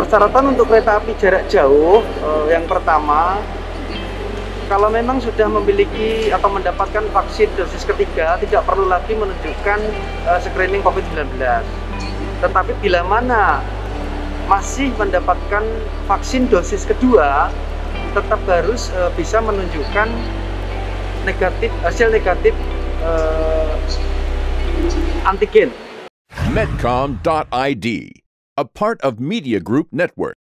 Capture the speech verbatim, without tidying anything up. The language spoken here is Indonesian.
persyaratan untuk kereta api jarak jauh, uh, yang pertama, kalau memang sudah memiliki atau mendapatkan vaksin dosis ketiga, tidak perlu lagi menunjukkan uh, screening COVID sembilan belas. Tetapi bila mana masih mendapatkan vaksin dosis kedua, tetap harus uh, bisa menunjukkan negatif, hasil negatif uh, antigen. Medcom dot I D, a part of Media Group Network.